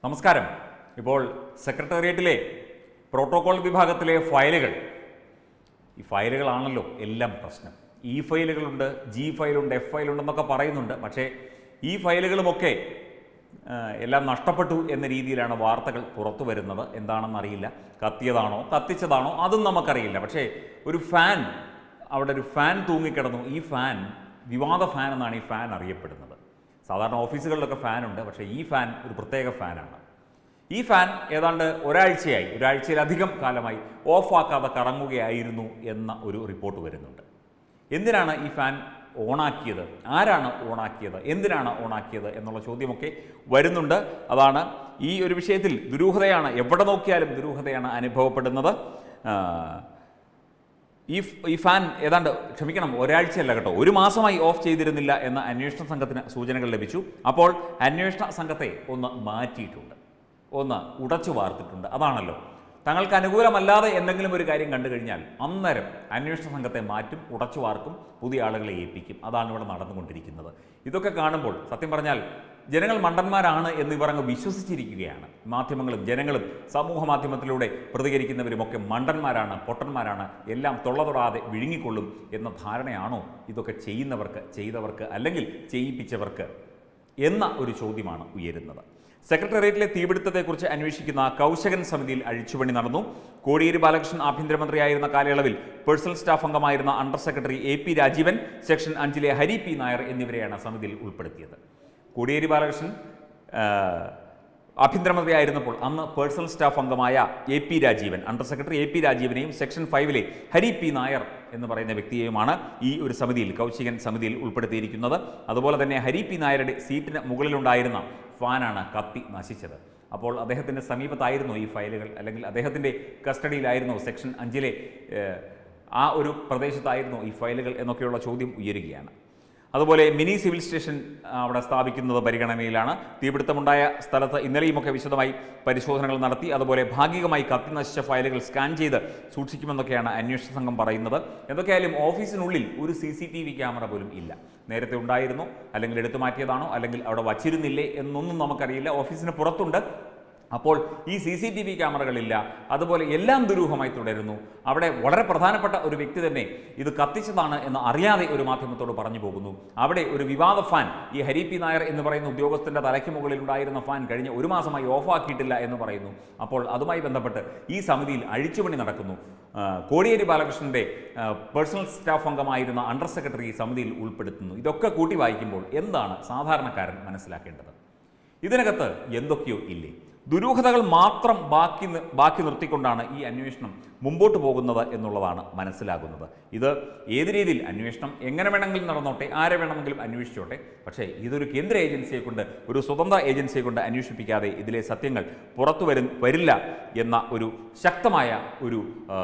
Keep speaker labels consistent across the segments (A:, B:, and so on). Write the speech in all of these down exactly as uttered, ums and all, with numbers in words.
A: നമസ്കാരം. ഇപ്പോൾ സെക്രട്ടേറിയറ്റിലെ പ്രോട്ടോകോൾ വിഭാഗത്തിലെ ഫയലുകൾ, ഈ ഫയലുകളാണല്ലോ എല്ലാം പ്രശ്നം. ഇ ഫയലുകളുണ്ട്, ജി ഫയലുണ്ട്, എഫ് ഫയലുണ്ടെന്നൊക്കെ പറയുന്നുണ്ട്. പക്ഷേ ഈ ഫയലുകളുമൊക്കെ എല്ലാം നഷ്ടപ്പെട്ടു എന്ന രീതിയിലാണ് വാർത്തകൾ പുറത്തു വരുന്നത്. എന്താണെന്നറിയില്ല. കത്തിയതാണോ കത്തിച്ചതാണോ അതും നമുക്കറിയില്ല. പക്ഷേ ഒരു ഫാൻ, അവിടെ ഒരു ഫാൻ തൂങ്ങിക്കിടന്നു. ഈ ഫാൻ വിവാദ ഫാൻ എന്നാണ് ഈ ഫാൻ അറിയപ്പെടുന്നത്. സാധാരണ ഓഫീസുകളിലൊക്കെ ഫാനുണ്ട്, പക്ഷേ ഈ ഫാൻ ഒരു പ്രത്യേക ഫാനാണ്. ഈ ഫാൻ ഏതാണ്ട് ഒരാഴ്ചയായി ഒരാഴ്ചയിലധികം കാലമായി ഓഫാക്കാതെ കറങ്ങുകയായിരുന്നു എന്ന ഒരു റിപ്പോർട്ട് വരുന്നുണ്ട്. എന്തിനാണ് ഈ ഫാൻ ഓണാക്കിയത്, ആരാണ് ഓണാക്കിയത്, എന്തിനാണ് ഓണാക്കിയത് എന്നുള്ള ചോദ്യമൊക്കെ വരുന്നുണ്ട്. അതാണ് ഈ ഒരു വിഷയത്തിൽ ദുരൂഹതയാണ്, എവിടെ നോക്കിയാലും ദുരൂഹതയാണ് അനുഭവപ്പെടുന്നത്. ഈ ഈ ഫാൻ ഏതാണ്ട് ക്ഷമിക്കണം ഒരാഴ്ചയല്ല കേട്ടോ, ഒരു മാസമായി ഓഫ് ചെയ്തിരുന്നില്ല എന്ന അന്വേഷണ സംഘത്തിന് സൂചനകൾ ലഭിച്ചു. അപ്പോൾ അന്വേഷണ സംഘത്തെ ഒന്ന് മാറ്റിയിട്ടുണ്ട്, ഒന്ന് ഉടച്ചു വാർത്തിട്ടുണ്ട്. അതാണല്ലോ, തങ്ങൾക്ക് അനുകൂലമല്ലാതെ എന്തെങ്കിലും ഒരു കാര്യം കണ്ടു കഴിഞ്ഞാൽ അന്നേരം അന്വേഷണ സംഘത്തെ മാറ്റും, ഉടച്ചു വാർക്കും, പുതിയ ആളുകളെ ഏൽപ്പിക്കും. അതാണ് ഇവിടെ നടന്നുകൊണ്ടിരിക്കുന്നത്. ഇതൊക്കെ കാണുമ്പോൾ സത്യം പറഞ്ഞാൽ ജനങ്ങൾ മണ്ടന്മാരാണ് എന്ന് ഇവർ അങ്ങ് വിശ്വസിച്ചിരിക്കുകയാണ്. മാധ്യമങ്ങളും ജനങ്ങളും സമൂഹ മാധ്യമത്തിലൂടെ പ്രതികരിക്കുന്നവരുമൊക്കെ മണ്ടന്മാരാണ്, പൊട്ടന്മാരാണ്, എല്ലാം തൊള്ളതൊടാതെ വിഴുങ്ങിക്കൊള്ളും എന്ന ധാരണയാണോ ഇതൊക്കെ ചെയ്യുന്നവർക്ക്, ചെയ്തവർക്ക്, അല്ലെങ്കിൽ ചെയ്യിപ്പിച്ചവർക്ക് എന്ന ഒരു ചോദ്യമാണ് ഉയരുന്നത്. സെക്രട്ടേറിയറ്റിലെ തീപിടുത്തത്തെക്കുറിച്ച് അന്വേഷിക്കുന്ന കൗശകൻ സമിതിയിൽ അഴിച്ചുപണി നടന്നു. കോടിയേരി ബാലകൃഷ്ണൻ ആഭ്യന്തരമന്ത്രിയായിരുന്ന കാലയളവിൽ പേഴ്സണൽ സ്റ്റാഫ് അംഗമായിരുന്ന under secretary A P Rajeevan, section അഞ്ചിലെ ഹരി പി നായർ എന്നിവരെയാണ് സമിതിയിൽ ഉൾപ്പെടുത്തിയത്. കോടിയേരി ബാലകൃഷ്ണൻ ആഭ്യന്തരമന്ത്രിയായിരുന്നപ്പോൾ അന്ന് പേഴ്സണൽ സ്റ്റാഫ് അംഗമായ A P Rajeevan, under secretary A P രാജീവനെയും സെക്ഷൻ ഫൈവിലെ ഹരി പി നായർ എന്ന് പറയുന്ന വ്യക്തിയെയുമാണ് ഈ ഒരു സമിതിയിൽ, കൗശികൻ സമിതിയിൽ ഉൾപ്പെടുത്തിയിരിക്കുന്നത്. അതുപോലെ തന്നെ ഹരി പി നായരുടെ സീറ്റിന് മുകളിലുണ്ടായിരുന്ന ഫാനാണ് കത്തി നശിച്ചത്. അപ്പോൾ അദ്ദേഹത്തിൻ്റെ സമീപത്തായിരുന്നു ഈ ഫയലുകൾ, അല്ലെങ്കിൽ അദ്ദേഹത്തിൻ്റെ കസ്റ്റഡിയിലായിരുന്നു, സെക്ഷൻ അഞ്ചിലെ ആ ഒരു പ്രദേശത്തായിരുന്നു ഈ ഫയലുകൾ എന്നൊക്കെയുള്ള ചോദ്യം ഉയരുകയാണ്. അതുപോലെ മിനി സിവിൽ സ്റ്റേഷൻ അവിടെ സ്ഥാപിക്കുന്നത് പരിഗണനയിലാണ്. തീപിടുത്തമുണ്ടായ സ്ഥലത്ത് ഇന്നലെയുമൊക്കെ വിശദമായി പരിശോധനകൾ നടത്തി. അതുപോലെ ഭാഗികമായി കത്തി നശിച്ച ഫയലുകൾ സ്കാൻ ചെയ്ത് സൂക്ഷിക്കുമെന്നൊക്കെയാണ് അന്വേഷണ സംഘം പറയുന്നത്. എന്തൊക്കെയായാലും ഓഫീസിനുള്ളിൽ ഒരു C C T V camera പോലും ഇല്ല. നേരത്തെ ഉണ്ടായിരുന്നു, അല്ലെങ്കിൽ എടുത്തു മാറ്റിയതാണോ, അല്ലെങ്കിൽ അവിടെ വച്ചിരുന്നില്ലേ എന്നൊന്നും നമുക്കറിയില്ല. ഓഫീസിന് പുറത്തുണ്ട്. അപ്പോൾ ഈ സി സി ടി വി ക്യാമറകളില്ല. അതുപോലെ എല്ലാം ദുരൂഹമായി തുടരുന്നു. അവിടെ വളരെ പ്രധാനപ്പെട്ട ഒരു വ്യക്തി തന്നെ ഇത് കത്തിച്ചതാണ് എന്ന് അറിയാതെ ഒരു മാധ്യമത്തോട് പറഞ്ഞു പോകുന്നു. അവിടെ ഒരു വിവാദ ഫാൻ, ഈ ഹരി പി നായർ എന്ന് പറയുന്ന ഉദ്യോഗസ്ഥൻ്റെ തലയ്ക്ക് മുകളിൽ ഉണ്ടായിരുന്ന ഫാൻ കഴിഞ്ഞ ഒരു മാസമായി ഓഫാക്കിയിട്ടില്ല എന്ന് പറയുന്നു. അപ്പോൾ അതുമായി ബന്ധപ്പെട്ട് ഈ സമിതിയിൽ അഴിച്ചുപണി നടക്കുന്നു. കോടിയേരി ബാലകൃഷ്ണൻ്റെ പേഴ്സണൽ സ്റ്റാഫ് അംഗമായിരുന്ന അണ്ടർ സെക്രട്ടറി സമിതിയിൽ ഉൾപ്പെടുത്തുന്നു. ഇതൊക്കെ കൂട്ടി വായിക്കുമ്പോൾ എന്താണ് സാധാരണക്കാരൻ മനസ്സിലാക്കേണ്ടത്? ഇതിനകത്ത് എന്തൊക്കെയോ ഇല്ലേ? ദുരൂഹതകൾ മാത്രം ബാക്കി ബാക്കി നിർത്തിക്കൊണ്ടാണ് ഈ അന്വേഷണം മുമ്പോട്ട് പോകുന്നത് എന്നുള്ളതാണ് മനസ്സിലാകുന്നത്. ഇത് ഏത് രീതിയിൽ അന്വേഷണം എങ്ങനെ വേണമെങ്കിലും നടന്നോട്ടെ, ആരെ വേണമെങ്കിലും അന്വേഷിച്ചോട്ടെ, പക്ഷേ ഇതൊരു കേന്ദ്ര ഏജൻസിയെ കൊണ്ട്, ഒരു സ്വതന്ത്ര ഏജൻസിയെ കൊണ്ട് അന്വേഷിപ്പിക്കാതെ ഇതിലെ സത്യങ്ങൾ പുറത്തു വരും വരില്ല എന്ന ഒരു ശക്തമായ ഒരു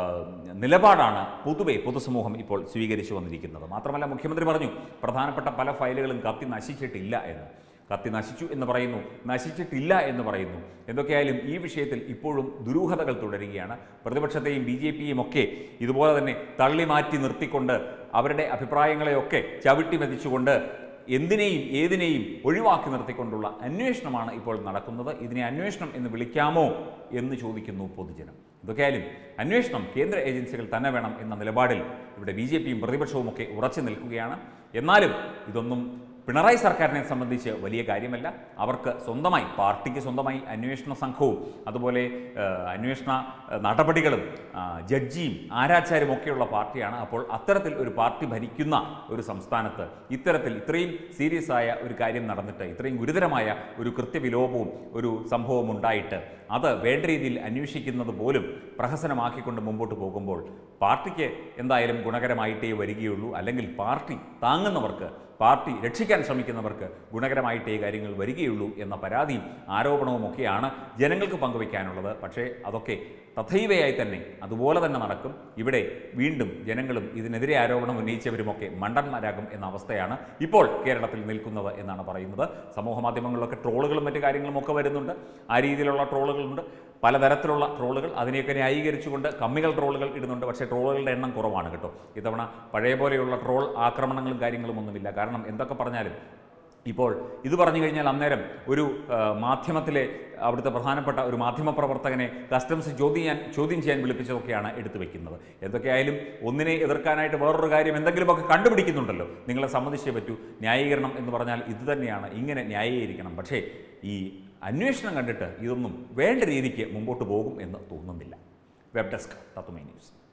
A: നിലപാടാണ് പൊതുവെ പൊതുസമൂഹം ഇപ്പോൾ സ്വീകരിച്ചു വന്നിരിക്കുന്നത്. മാത്രമല്ല, മുഖ്യമന്ത്രി പറഞ്ഞു പ്രധാനപ്പെട്ട പല ഫയലുകളും കത്തി നശിച്ചിട്ടില്ല എന്ന്. കത്തി നശിച്ചു എന്ന് പറയുന്നു, നശിച്ചിട്ടില്ല എന്ന് പറയുന്നു. എന്തൊക്കെയായാലും ഈ വിഷയത്തിൽ ഇപ്പോഴും ദുരൂഹതകൾ തുടരുകയാണ്. പ്രതിപക്ഷത്തെയും ബി ജെ പിയും ഒക്കെ ഇതുപോലെ തന്നെ തള്ളി മാറ്റി നിർത്തിക്കൊണ്ട്, അവരുടെ അഭിപ്രായങ്ങളെയൊക്കെ ചവിട്ടി മെതിച്ചുകൊണ്ട്, എന്തിനേയും ഏതിനേയും ഒഴിവാക്കി നിർത്തിക്കൊണ്ടുള്ള അന്വേഷണമാണ് ഇപ്പോൾ നടക്കുന്നത്. ഇതിനെ അന്വേഷണം എന്ന് വിളിക്കാമോ എന്ന് ചോദിക്കുന്നു പൊതുജനം. ഇതൊക്കെയായാലും അന്വേഷണം കേന്ദ്ര ഏജൻസികൾ തന്നെ വേണം എന്ന നിലപാടിൽ ഇവിടെ ബി ജെ പിയും പ്രതിപക്ഷവും ഒക്കെ ഉറച്ചു നിൽക്കുകയാണ്. എന്നാലും ഇതൊന്നും പിണറായി സർക്കാരിനെ സംബന്ധിച്ച് വലിയ കാര്യമല്ല. അവർക്ക് സ്വന്തമായി, പാർട്ടിക്ക് സ്വന്തമായി അന്വേഷണ സംഘവും അതുപോലെ അന്വേഷണ നടപടികളും ജഡ്ജിയും ആരാച്ചാരും ഒക്കെയുള്ള പാർട്ടിയാണ്. അപ്പോൾ അത്തരത്തിൽ ഒരു പാർട്ടി ഭരിക്കുന്ന ഒരു സംസ്ഥാനത്ത് ഇത്തരത്തിൽ ഇത്രയും സീരിയസ് ആയ ഒരു കാര്യം നടന്നിട്ട്, ഇത്രയും ഗുരുതരമായ ഒരു കൃത്യവിലോപവും ഒരു സംഭവം ഉണ്ടായിട്ട് അത് വേണ്ട രീതിയിൽ അന്വേഷിക്കുന്നത് പോലും പ്രഹസനമാക്കിക്കൊണ്ട് മുമ്പോട്ട് പോകുമ്പോൾ പാർട്ടിക്ക് എന്തായാലും ഗുണകരമായിട്ടേ വരികയുള്ളൂ. അല്ലെങ്കിൽ പാർട്ടി താങ്ങുന്നവർക്ക്, പാർട്ടി രക്ഷിക്കാൻ ശ്രമിക്കുന്നവർക്ക് ഗുണകരമായിട്ടേ കാര്യങ്ങൾ വരികയുള്ളൂ എന്ന പരാതിയും ആരോപണവും ഒക്കെയാണ് ജനങ്ങൾക്ക് പങ്കുവയ്ക്കാനുള്ളത്. പക്ഷേ അതൊക്കെ തഥൈവയായി തന്നെ അതുപോലെ തന്നെ നടക്കും. ഇവിടെ വീണ്ടും ജനങ്ങളും ഇതിനെതിരെ ആരോപണം ഉന്നയിച്ചവരുമൊക്കെ മണ്ടന്മാരാകും എന്ന അവസ്ഥയാണ് ഇപ്പോൾ കേരളത്തിൽ നിൽക്കുന്നത് എന്നാണ് പറയുന്നത്. സമൂഹ മാധ്യമങ്ങളിലൊക്കെ ട്രോളുകളും മറ്റു കാര്യങ്ങളും ഒക്കെ വരുന്നുണ്ട്. ആ രീതിയിലുള്ള ട്രോളുകളുണ്ട്, പലതരത്തിലുള്ള ട്രോളുകൾ. അതിനെയൊക്കെ ന്യായീകരിച്ചുകൊണ്ട് കമ്മികൾ ട്രോളുകൾ ഇടുന്നുണ്ട്. പക്ഷേ ട്രോളുകളുടെ എണ്ണം കുറവാണ് കേട്ടോ. ഇത്തവണ പഴയ പോലെയുള്ള ട്രോൾ ആക്രമണങ്ങളും കാര്യങ്ങളും ഒന്നുമില്ല. കാരണം എന്തൊക്കെ പറഞ്ഞാലും ഇപ്പോൾ ഇത് പറഞ്ഞു കഴിഞ്ഞാൽ അന്നേരം ഒരു മാധ്യമത്തിലെ അവിടുത്തെ പ്രധാനപ്പെട്ട ഒരു മാധ്യമപ്രവർത്തകനെ കസ്റ്റംസ് ചോദ്യം ചെയ്യാൻ ചോദ്യം ചെയ്യാൻ വിളിപ്പിച്ചതൊക്കെയാണ് എടുത്തു വയ്ക്കുന്നത്. എന്തൊക്കെയായാലും ഒന്നിനെ എതിർക്കാനായിട്ട് വേറൊരു കാര്യം എന്തെങ്കിലുമൊക്കെ കണ്ടുപിടിക്കുന്നുണ്ടല്ലോ. നിങ്ങളെ സമ്മതിച്ചേ പറ്റൂ. ന്യായീകരണം എന്ന് പറഞ്ഞാൽ ഇത് തന്നെയാണ്, ഇങ്ങനെ ന്യായീകരിക്കണം. പക്ഷേ ഈ അന്വേഷണം കണ്ടിട്ട് ഇതൊന്നും വേണ്ട രീതിക്ക് മുമ്പോട്ട് പോകും എന്ന് തോന്നുന്നില്ല. Web desk Tatwamayi news.